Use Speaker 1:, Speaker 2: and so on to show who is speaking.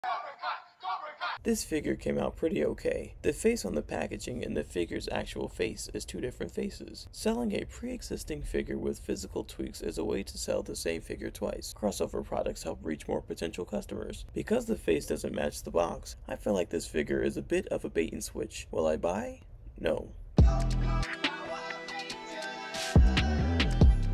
Speaker 1: This figure came out pretty okay. The face on the packaging and the figure's actual face is two different faces. Selling a pre-existing figure with physical tweaks is a way to sell the same figure twice. Crossover products help reach more potential customers. Because the face doesn't match the box, I feel like this figure is a bit of a bait and switch. Will I buy? No.